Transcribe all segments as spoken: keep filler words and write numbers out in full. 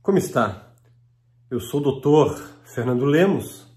Como está? Eu sou o doutor Fernando Lemos,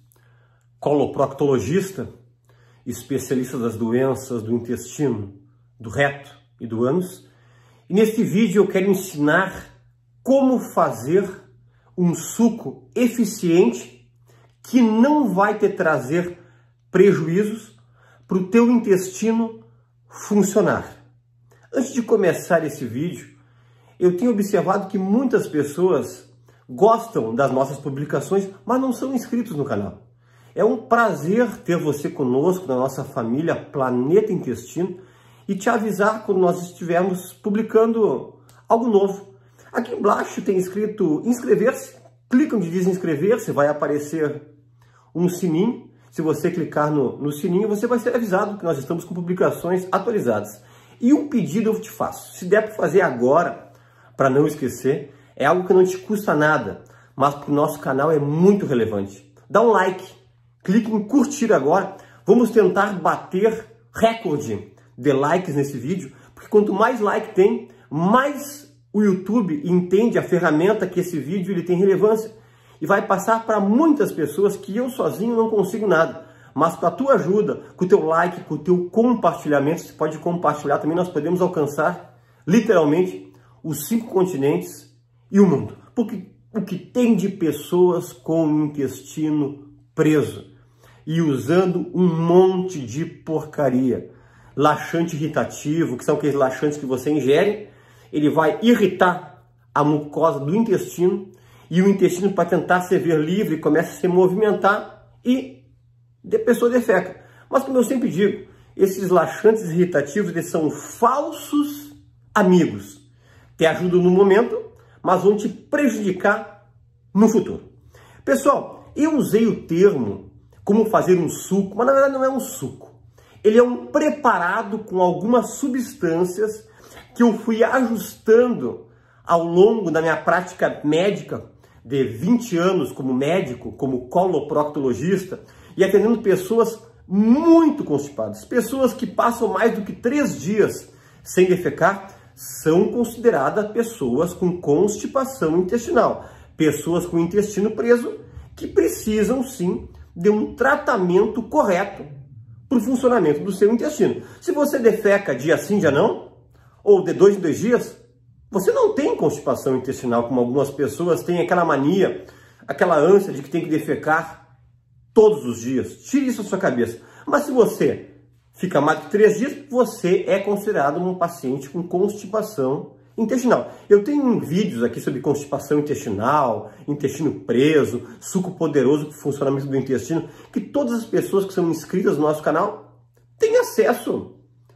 coloproctologista, especialista das doenças do intestino, do reto e do ânus. E neste vídeo eu quero ensinar como fazer um suco eficiente que não vai te trazer prejuízos para o teu intestino funcionar. Antes de começar esse vídeo, eu tenho observado que muitas pessoas gostam das nossas publicações, mas não são inscritos no canal. É um prazer ter você conosco na nossa família Planeta Intestino e te avisar quando nós estivermos publicando algo novo. Aqui embaixo tem escrito inscrever-se. Clica onde diz inscrever-se, vai aparecer um sininho. Se você clicar no, no sininho, você vai ser avisado que nós estamos com publicações atualizadas. E um pedido eu te faço. Se der para fazer agora, para não esquecer, é algo que não te custa nada, mas para o nosso canal é muito relevante. Dá um like, clique em curtir agora. Vamos tentar bater recorde de likes nesse vídeo, porque quanto mais like tem, mais o YouTube entende a ferramenta que esse vídeo ele tem relevância e vai passar para muitas pessoas que eu sozinho não consigo nada. Mas com a tua ajuda, com o teu like, com o teu compartilhamento, você pode compartilhar também, nós podemos alcançar literalmente os cinco continentes e o mundo. Porque o que tem de pessoas com o intestino preso e usando um monte de porcaria, laxante irritativo, que são aqueles laxantes que você ingere, ele vai irritar a mucosa do intestino e o intestino, para tentar se ver livre, começa a se movimentar e a pessoa defeca. Mas como eu sempre digo, esses laxantes irritativos eles são falsos amigos. Te ajudam no momento, mas vão te prejudicar no futuro. Pessoal, eu usei o termo como fazer um suco, mas na verdade não é um suco. Ele é um preparado com algumas substâncias que eu fui ajustando ao longo da minha prática médica de vinte anos como médico, como coloproctologista, e atendendo pessoas muito constipadas. Pessoas que passam mais do que três dias sem defecar, são consideradas pessoas com constipação intestinal, pessoas com intestino preso que precisam sim de um tratamento correto para o funcionamento do seu intestino. Se você defeca dia sim, dia não, ou de dois em dois dias, você não tem constipação intestinal, como algumas pessoas têm aquela mania, aquela ânsia de que tem que defecar todos os dias. Tire isso da sua cabeça. Mas se você fica mais de três dias, você é considerado um paciente com constipação intestinal. Eu tenho vídeos aqui sobre constipação intestinal, intestino preso, suco poderoso para o funcionamento do intestino, que todas as pessoas que são inscritas no nosso canal têm acesso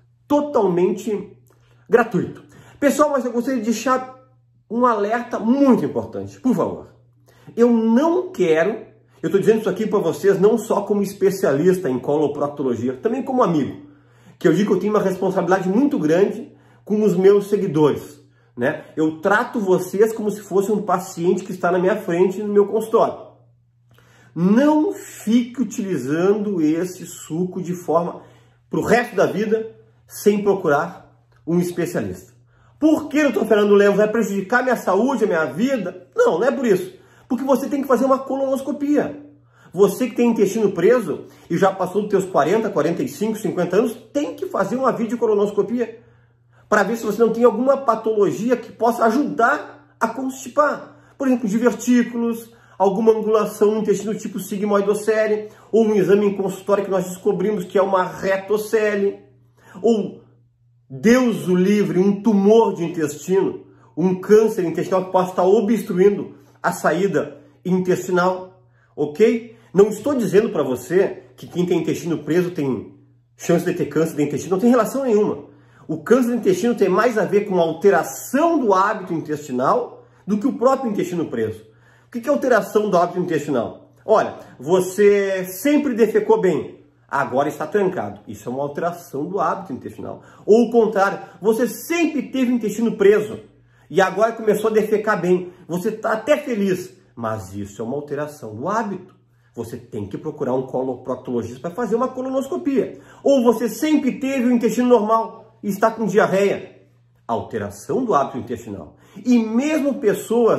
totalmente gratuito. Pessoal, mas eu gostaria de deixar um alerta muito importante, por favor. Eu não quero... Eu estou dizendo isso aqui para vocês não só como especialista em coloproctologia, também como amigo, que eu digo que eu tenho uma responsabilidade muito grande com os meus seguidores, né? Eu trato vocês como se fosse um paciente que está na minha frente no meu consultório. Não fique utilizando esse suco de forma para o resto da vida sem procurar um especialista. Por que, doutor Fernando Lemos, vai prejudicar minha saúde, a minha vida? Não, não é por isso. Porque você tem que fazer uma colonoscopia. Você que tem intestino preso e já passou dos teus quarenta, quarenta e cinco, cinquenta anos, tem que fazer uma videocolonoscopia para ver se você não tem alguma patologia que possa ajudar a constipar. Por exemplo, divertículos, alguma angulação no intestino tipo sigmoidocele, ou um exame em consultório que nós descobrimos que é uma retocele, ou, Deus o livre, um tumor de intestino, um câncer intestinal que possa estar obstruindo a saída intestinal, ok? Não estou dizendo para você que quem tem intestino preso tem chance de ter câncer de intestino, não tem relação nenhuma. O câncer do intestino tem mais a ver com a alteração do hábito intestinal do que o próprio intestino preso. O que é alteração do hábito intestinal? Olha, você sempre defecou bem, agora está trancado. Isso é uma alteração do hábito intestinal. Ou o contrário, você sempre teve o intestino preso, e agora começou a defecar bem. Você está até feliz, mas isso é uma alteração do hábito. Você tem que procurar um coloproctologista para fazer uma colonoscopia. Ou você sempre teve o intestino normal e está com diarreia. Alteração do hábito intestinal. E mesmo pessoas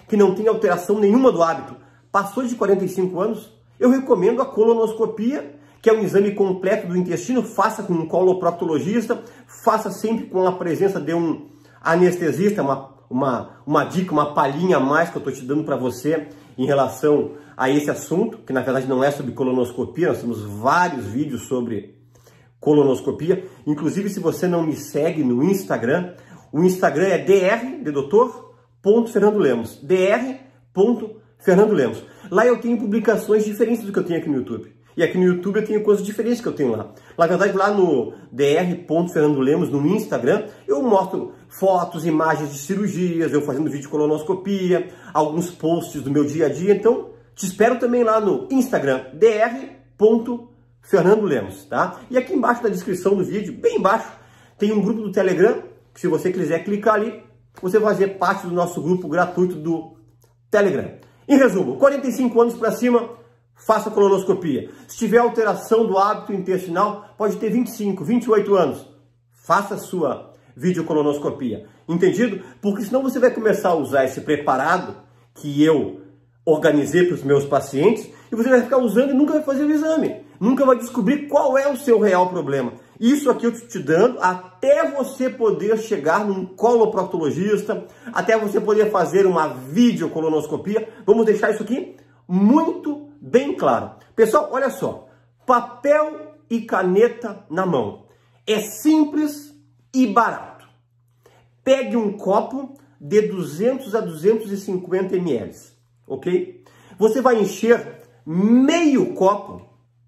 que não tem alteração nenhuma do hábito, passou de quarenta e cinco anos, eu recomendo a colonoscopia, que é um exame completo do intestino. Faça com um coloproctologista, faça sempre com a presença de um anestesista, uma, uma, uma dica, uma palhinha a mais que eu estou te dando para você em relação a esse assunto, que na verdade não é sobre colonoscopia, nós temos vários vídeos sobre colonoscopia. Inclusive, se você não me segue no Instagram, o Instagram é dr, de doutor, ponto Fernando Lemos, dr ponto Fernando Lemos. Lá eu tenho publicações diferentes do que eu tenho aqui no YouTube. E aqui no YouTube eu tenho coisas diferentes que eu tenho lá. Na verdade, lá no dr ponto Fernando Lemos, no Instagram, eu mostro fotos, imagens de cirurgias, eu fazendo vídeo de colonoscopia, alguns posts do meu dia a dia. Então, te espero também lá no Instagram, dr ponto Fernando Lemos, tá? E aqui embaixo na descrição do vídeo, bem embaixo, tem um grupo do Telegram, que se você quiser clicar ali, você vai fazer parte do nosso grupo gratuito do Telegram. Em resumo, quarenta e cinco anos para cima, faça colonoscopia. Se tiver alteração do hábito intestinal, pode ter vinte e cinco, vinte e oito anos, faça a sua videocolonoscopia. Entendido? Porque senão você vai começar a usar esse preparado que eu organizei para os meus pacientes e você vai ficar usando e nunca vai fazer o exame. Nunca vai descobrir qual é o seu real problema. Isso aqui eu estou te dando até você poder chegar num coloproctologista, até você poder fazer uma videocolonoscopia. Vamos deixar isso aqui muito bem claro. Pessoal, olha só. Papel e caneta na mão. É simples e barato. Pegue um copo de duzentos a duzentos e cinquenta mililitros, ok? Você vai encher meio copo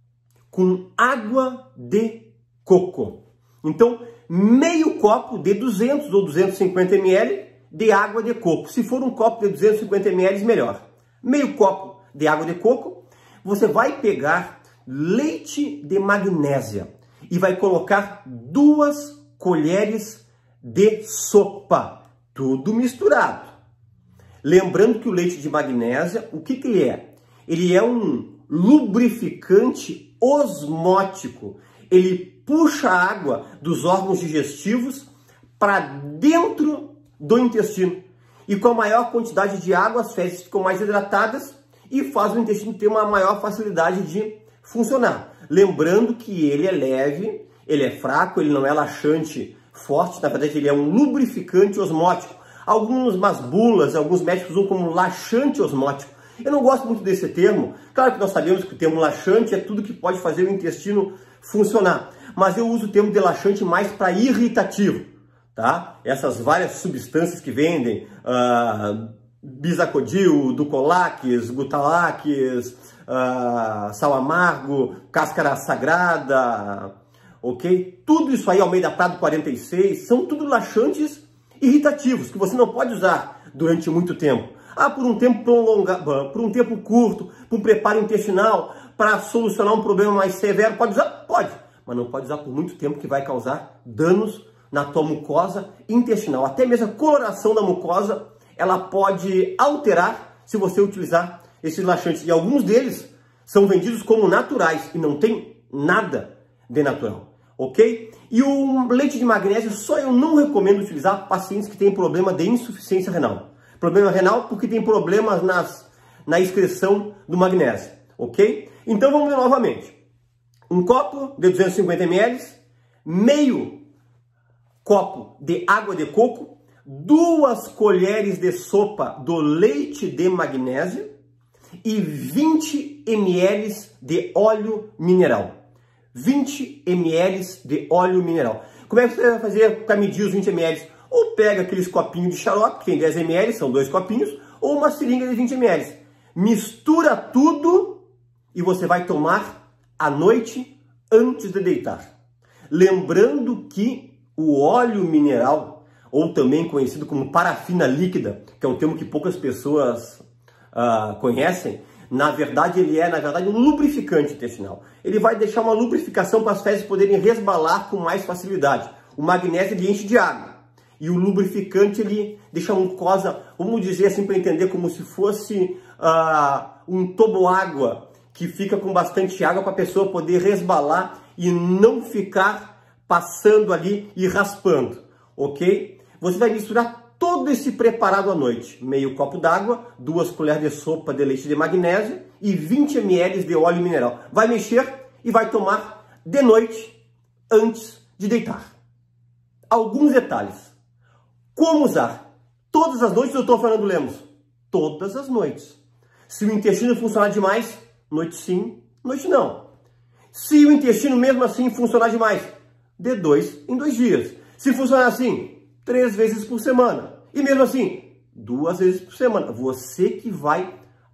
com água de coco. Então, meio copo de duzentos ou duzentos e cinquenta mililitros de água de coco. Se for um copo de duzentos e cinquenta mililitros, melhor. Meio copo de água de coco. Você vai pegar leite de magnésia e vai colocar duas colheres de sopa. Tudo misturado. Lembrando que o leite de magnésia, o que, que ele é? Ele é um lubrificante osmótico. Ele puxa a água dos órgãos digestivos para dentro do intestino. E com a maior quantidade de água, as fezes ficam mais hidratadas e faz o intestino ter uma maior facilidade de funcionar. Lembrando que ele é leve, ele é fraco, ele não é laxante forte, na verdade ele é um lubrificante osmótico. Algumas bulas, alguns médicos usam como laxante osmótico. Eu não gosto muito desse termo. Claro que nós sabemos que o termo laxante é tudo que pode fazer o intestino funcionar. Mas eu uso o termo de laxante mais para irritativo, tá? Essas várias substâncias que vendem, uh, bisacodil, ducolax, gutalax, uh, sal amargo, cáscara sagrada, ok? Tudo isso aí, Almeida Prado quarenta e seis, são tudo laxantes irritativos que você não pode usar durante muito tempo. Ah, por um tempo prolongado, por um tempo curto, por um preparo intestinal, para solucionar um problema mais severo, pode usar? Pode, mas não pode usar por muito tempo, que vai causar danos na tua mucosa intestinal. Até mesmo a coloração da mucosa, ela pode alterar se você utilizar esses laxantes. E alguns deles são vendidos como naturais e não tem nada de natural, ok? E o leite de magnésio só eu não recomendo utilizar para pacientes que têm problema de insuficiência renal. Problema renal porque tem problemas nas, na excreção do magnésio, ok? Então vamos ver novamente. Um copo de duzentos e cinquenta mililitros, meio copo de água de coco, duas colheres de sopa do leite de magnésio e vinte mililitros de óleo mineral. vinte mililitros de óleo mineral. Como é que você vai fazer para medir os vinte mililitros? Ou pega aqueles copinhos de xarope, que tem dez mililitros, são dois copinhos, ou uma seringa de vinte mililitros. Mistura tudo e você vai tomar à noite antes de deitar. Lembrando que o óleo mineral, ou também conhecido como parafina líquida, que é um termo que poucas pessoas uh, conhecem, na verdade ele é na verdade um lubrificante intestinal. Ele vai deixar uma lubrificação para as fezes poderem resbalar com mais facilidade. O magnésio ele enche de água. E o lubrificante, ele deixa a mucosa, vamos dizer assim para entender, como se fosse uh, um toboágua que fica com bastante água para a pessoa poder resbalar e não ficar passando ali e raspando, ok? Você vai misturar todo esse preparado à noite. Meio copo d'água, duas colheres de sopa de leite de magnésio e vinte mililitros de óleo mineral. Vai mexer e vai tomar de noite antes de deitar. Alguns detalhes. Como usar? Todas as noites, doutor Fernando Lemos? Todas as noites. Se o intestino funcionar demais, noite sim, noite não. Se o intestino mesmo assim funcionar demais, de dois em dois dias. Se funcionar assim, três vezes por semana. E mesmo assim, duas vezes por semana. Você que vai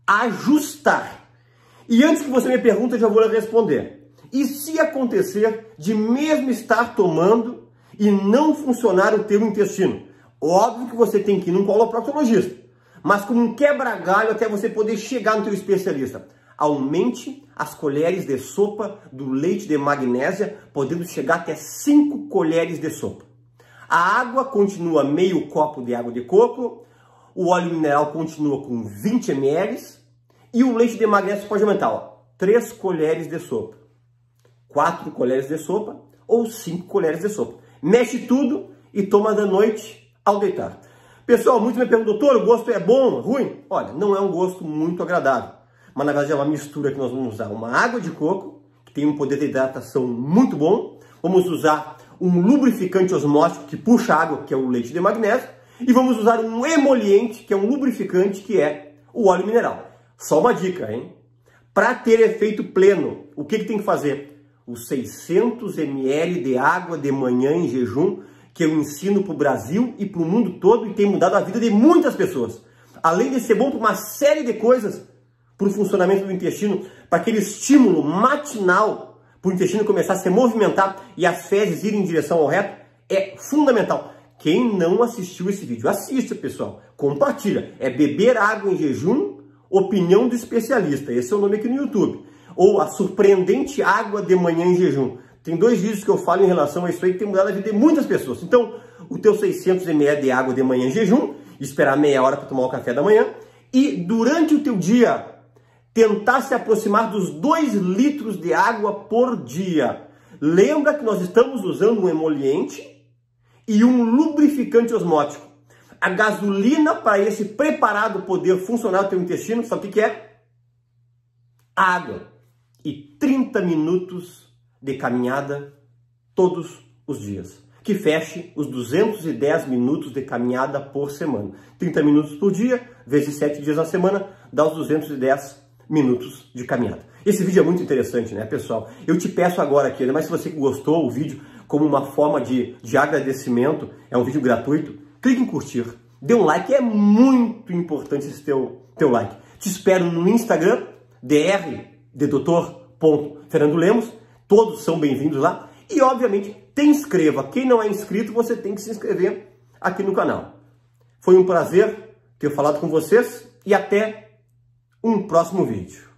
ajustar. E antes que você me pergunte, eu já vou responder. E se acontecer de mesmo estar tomando e não funcionar o teu intestino? Óbvio que você tem que ir num coloproctologista. Mas como um quebra-galho até você poder chegar no teu especialista. Aumente as colheres de sopa do leite de magnésia, podendo chegar até cinco colheres de sopa. A água continua meio copo de água de coco, o óleo mineral continua com vinte mililitros e o leite de magnésio pode aumentar, ó, três colheres de sopa, quatro colheres de sopa ou cinco colheres de sopa. Mexe tudo e toma da noite ao deitar. Pessoal, muitos me perguntam, doutor, o gosto é bom, ruim? Olha, não é um gosto muito agradável, mas na verdade é uma mistura que nós vamos usar uma água de coco, que tem um poder de hidratação muito bom, vamos usar um lubrificante osmótico que puxa água, que é o leite de magnésio, e vamos usar um emoliente, que é um lubrificante, que é o óleo mineral. Só uma dica, hein? Para ter efeito pleno, o que, que tem que fazer? Os seiscentos mililitros de água de manhã em jejum, que eu ensino para o Brasil e para o mundo todo e tem mudado a vida de muitas pessoas. Além de ser bom para uma série de coisas, para o funcionamento do intestino, para aquele estímulo matinal, para o intestino começar a se movimentar e as fezes irem em direção ao reto, é fundamental. Quem não assistiu esse vídeo, assista, pessoal. Compartilha. É beber água em jejum, opinião do especialista. Esse é o nome aqui no YouTube. Ou a surpreendente água de manhã em jejum. Tem dois vídeos que eu falo em relação a isso aí que tem mudado a vida de muitas pessoas. Então, o teu seiscentos mililitros de água de manhã em jejum, esperar meia hora para tomar o café da manhã, e durante o teu dia, tentar se aproximar dos dois litros de água por dia. Lembra que nós estamos usando um emoliente e um lubrificante osmótico. A gasolina para esse preparado poder funcionar no teu intestino, sabe o que é? Água. E trinta minutos de caminhada todos os dias. Que feche os duzentos e dez minutos de caminhada por semana. trinta minutos por dia, vezes sete dias na semana, dá os duzentos e dez minutos de caminhada. Esse vídeo é muito interessante, né, pessoal? Eu te peço agora aqui, mas se você gostou do vídeo como uma forma de, de agradecimento, é um vídeo gratuito, clique em curtir, dê um like, é muito importante esse teu, teu like. Te espero no Instagram, dr de doutor ponto Fernando Lemos, todos são bem-vindos lá. E, obviamente, te inscreva. Quem não é inscrito, você tem que se inscrever aqui no canal. Foi um prazer ter falado com vocês e até um próximo vídeo.